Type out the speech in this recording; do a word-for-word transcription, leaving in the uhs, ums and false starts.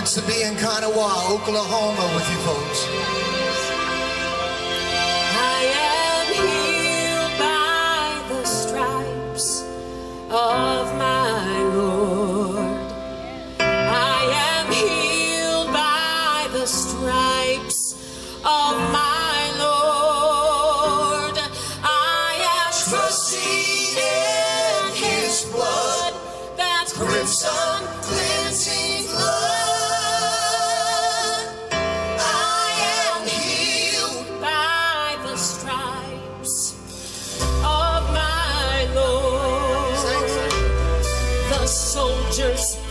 to be in Kanawha, Oklahoma with you folks. I am healed by the stripes of my Lord. I am healed by the stripes of my Lord. I am trusting in His blood, that crimson cleansing blood. I am healed by the stripes of my Lord. The soldiers